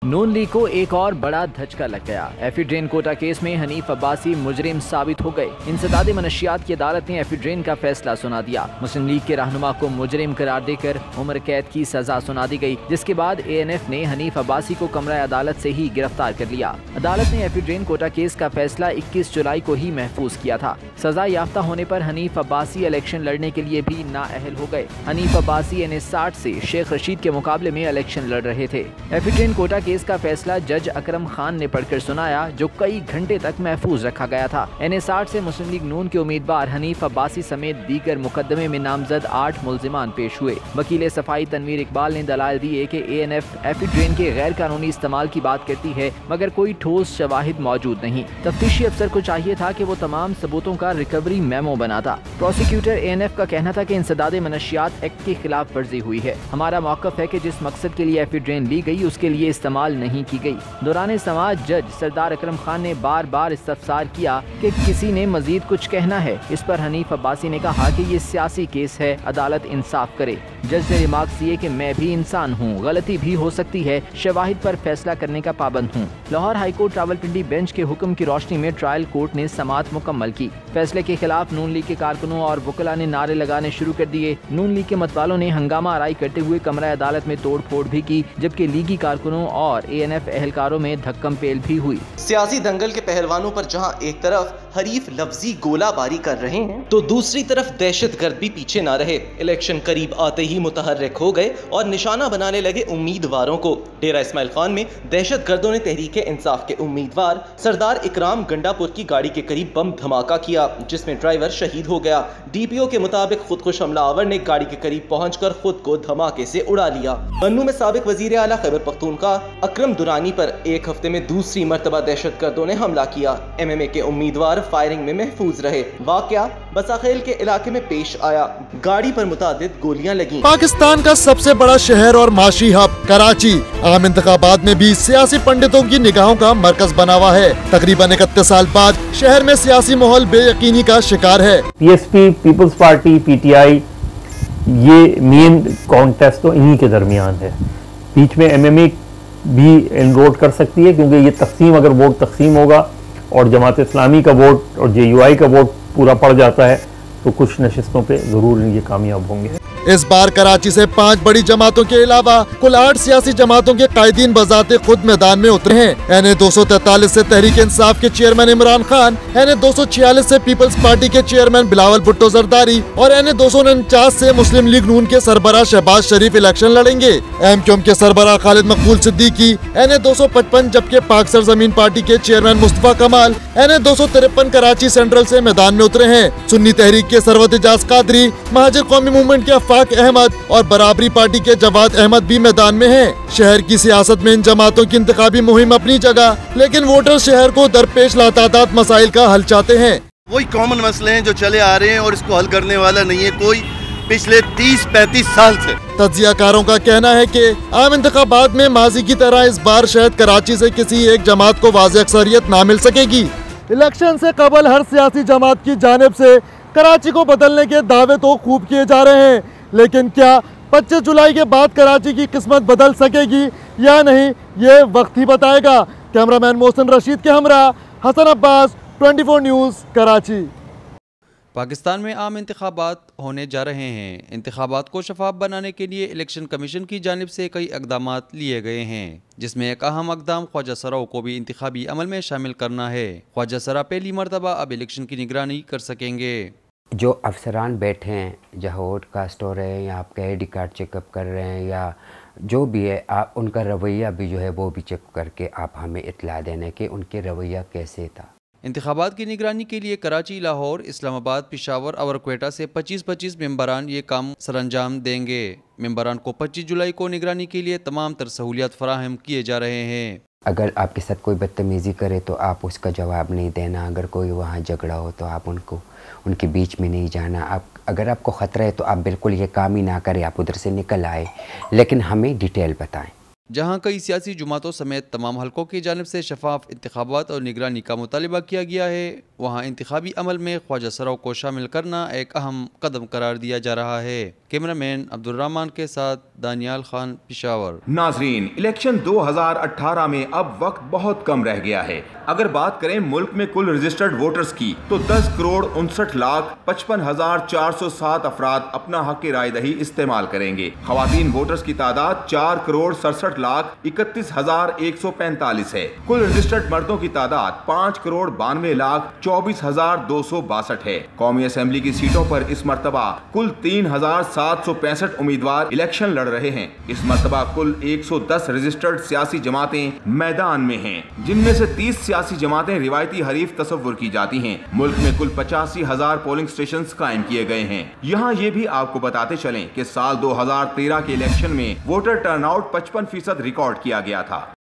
नून league को एक और बड़ा धचका लग गया। एफिड्रेन कोटा केस में हनीफ अब्बासी मुजरिम साबित हो गए। इंसदाद मनशियात की अदालत ने एफिड्रेन का फैसला सुना दिया। मुस्लिम लीग के रहनुमा को मुजरिम करार देकर उम्र कैद की सजा सुना दी गई, जिसके बाद एएनएफ ने हनीफ अब्बासी को कमरा अदालत से ही गिरफ्तार कर लिया। अदालत ने एफिड्रेन कोटा केस का फैसला 21 जुलाई को ही महफूज किया था। सजा याफ्ता होने पर हनीफ अब्बासी इलेक्शन लड़ने के लिए भी नाअहल हो गए। हनीफ अब्बासी NA-60 से शेख रशीद के मुकाबले में इलेक्शन लड़ रहे थे। एफिड्रेन कोटा केस का फैसला जज अकरम खान ने पढ़कर सुनाया, जो कई घंटे तक महफूज रखा गया था। NA-60 से मुस्लिम लीग नून के उम्मीदवार हनीफ अब्बासी समेत दीगर मुकदमे में नामजद 8 मुल्जिमान पेश हुए। वकील सफाई तनवीर इकबाल ने दलाल दिए कि ANF एफिड्रेन के गैर कानूनी इस्तेमाल की बात करती है, मगर कोई ठोस शवाहिद मौजूद नहीं। तफ्तीशी अफसर को चाहिए था कि वो तमाम सबूतों का रिकवरी मेमो बनाता। प्रोसिक्यूटर ANF का कहना था कि इंसदाद मनशियात एक्ट की खिलाफ वर्जी हुई है। हमारा मौक़िफ़ है कि जिस मकसद के लिए एफिड्रेन ली गई उसके लिए इस्तेमाल नहीं की गई। दौरान समाज जज सरदार अकरम खान ने बार बार इस्तफसार किया कि किसी ने मजीद कुछ कहना है। इस पर हनीफ अब्बासी ने कहा कि ये सियासी केस है, अदालत इंसाफ करे। जज ने रिमार्क्स दिए कि मैं भी इंसान हूँ, गलती भी हो सकती है, शवाहिद पर फैसला करने का पाबंद हूँ। लाहौर हाईकोर्ट रावलपिंडी बेंच के हुक्म की रोशनी में ट्रायल कोर्ट ने समाअत मुकम्मल की। फैसले के खिलाफ नून लीग के कारकुनों और वकला ने नारे लगाने शुरू कर दिए। नून लीग के मतवालों ने हंगामा आराई करते हुए कमरा अदालत में तोड़ फोड़ भी की, जबकि लीगी कारकुनों और ANF एहलकारों में धक्कम पेल भी हुई। सियासी दंगल के पहलवानों पर जहां एक तरफ हरीफ लफ्जी गोलाबारी कर रहे हैं, तो दूसरी तरफ दहशतगर्द भी पीछे ना रहे। इलेक्शन करीब आते ही मुतहर्रिक हो गए और निशाना बनाने लगे उम्मीदवारों को। डेरा इस्माइल खान में दहशतगर्दों ने तहरीक इंसाफ के उम्मीदवार सरदार इकराम गंडापुर की गाड़ी के करीब बम धमाका किया, जिसमें ड्राइवर शहीद हो गया। DPO के मुताबिक खुदकुश हमलावर ने गाड़ी के करीब पहुंचकर खुद को धमाके से उड़ा लिया। बन्नू में साबिक वजीर आला खैबर पख्तूनख्वा अकरम दुरानी पर एक हफ्ते में दूसरी मर्तबा दहशतगर्दों ने हमला किया। MMA के उम्मीदवार फायरिंग में महफूज रहे। वाकया बसाखेल के इलाके में पेश आया। गाड़ी पर मुतादिद गोलियां लगी। पाकिस्तान का सबसे बड़ा शहर और माशी हब कराची आम इंतखाबात में भी सियासी पंडितों की निगाहों का मरकज बना हुआ है। तकरीबन 31 साल बाद शहर में सियासी माहौल बेयकीनी का शिकार है। PSP, पीपल्स पार्टी, PTI, ये मेन कॉन्टेस्ट तो इन्हीं के दरमियान है। बीच में MMA भी एनरोल कर सकती है, क्योंकि ये तकसीम, अगर वोट तकसीम होगा और जमात इस्लामी का वोट और JUI का वोट पूरा पड़ जाता है, तो कुछ नशिस्तों पे जरूर ये कामयाब होंगे। इस बार कराची से 5 बड़ी जमातों के अलावा कुल 8 सियासी जमातों के कायदीन बजाते खुद मैदान में उतरे हैं। NA-243 से तहरीक इंसाफ के चेयरमैन इमरान खान, NA-246 से पीपल्स पार्टी के चेयरमैन बिलावल भुट्टो जरदारी और NA-249 से मुस्लिम लीग नून के सरबराह शहबाज शरीफ इलेक्शन लड़ेंगे। MQM के सरबराह खालिद मकबूल सिद्दीकी NA-255, जबकि पाक सरजमीन पार्टी के चेयरमैन मुस्तफा कमाल NA-253 कराची सेंट्रल से मैदान में उतरे हैं। सुन्नी तहरीक के सरवत इजाज कादरी, महाजिर कौमी मूवमेंट के अफाक अहमद और बराबरी पार्टी के जवाद अहमद भी मैदान में हैं। शहर की सियासत में इन जमातों की इंतखाबी मुहिम अपनी जगह, लेकिन वोटर शहर को दरपेश लातादाद मसाइल का हल चाहते हैं। वही कॉमन मसले हैं जो चले आ रहे हैं और इसको हल करने वाला नहीं है कोई पिछले 30-35 साल से। तज्जियाकारों का कहना है कि आम इंतखाबात में माजी की तरह इस बार शायद कराची से किसी एक जमात को वाज़ेह अक्सरियत ना मिल सकेगी। इलेक्शन से कबल हर सियासी जमात की जानिब से कराची को बदलने के दावे तो खूब किए जा रहे हैं, लेकिन क्या 25 जुलाई के बाद कराची की किस्मत बदल सकेगी या नहीं, ये वक्त ही बताएगा। कैमरामैन मोहसिन रशीद के हमरा हसन अब्बास, 24 न्यूज़, कराची। पाकिस्तान में आम इंतखाबात होने जा रहे हैं। इंतखाबात को शफाफ बनाने के लिए इलेक्शन कमीशन की जानिब से कई इक़दामात लिए गए हैं, जिसमें एक अहम इक़दाम ख्वाजा सराओं को भी इंतखाबी अमल में शामिल करना है। ख्वाजा सरा पहली मरतबा अब इलेक्शन की निगरानी कर सकेंगे। जो अफसरान बैठे हैं, जहाँ वोट कास्ट हो रहे हैं या आपका ID कार्ड चेकअप कर रहे हैं या जो भी है, आप उनका रवैया भी जो है वो भी चेक करके आप हमें इत्तला देने कि उनके रवैया कैसे था। इंतखाबात की निगरानी के लिए कराची, लाहौर, इस्लामाबाद, पेशावर और क्वेटा से 25-25 मेंबरान ये काम सरअंजाम देंगे। मेंबरान को 25 जुलाई को निगरानी के लिए तमाम तर सहूलियात फराहम किए जा रहे हैं। अगर आपके साथ कोई बदतमीज़ी करे तो आप उसका जवाब नहीं देना। अगर कोई वहाँ झगड़ा हो तो आप उनके बीच में नहीं जाना। अगर आपको ख़तरा है तो आप बिल्कुल ये काम ही ना करें, आप उधर से निकल आए, लेकिन हमें डिटेल बताएं। जहां कई सियासी जमातों समेत तमाम हलकों की जानिब से शफाफ इंतखाबात और निगरानी का मुतालिबा किया गया है, वहां इंतखाबी अमल में ख्वाजा सराव को शामिल करना एक अहम कदम करार दिया जा रहा है। कैमरामैन अब्दुर्रहमान के साथ दानियाल खान, पेशावर। नाजरीन, इलेक्शन 2018 में अब वक्त बहुत कम रह गया है। अगर बात करें मुल्क में कुल रजिस्टर्ड वोटर्स की तो 10,59,55,407 अफराद अपना हक रायदही इस्तेमाल करेंगे। खवातीन वोटर्स की तादाद 4,67,31,145 है। कुल रजिस्टर्ड मर्दों की तादाद 5,92,24,262 है। कौमी असेंबली की सीटों पर इस मर्तबा कुल 3,765 उम्मीदवार इलेक्शन लड़ रहे हैं। इस मर्तबा कुल 110 रजिस्टर्ड सियासी जमातें मैदान में हैं, जिनमें से 30 सियासी जमातें रिवायती हरीफ तस्वुर की जाती हैं। मुल्क में कुल 85,000 पोलिंग स्टेशन कायम किए गए हैं। यहाँ ये भी आपको बताते चलें कि साल 2013 के इलेक्शन में वोटर टर्नआउट 55% रिकॉर्ड किया गया था।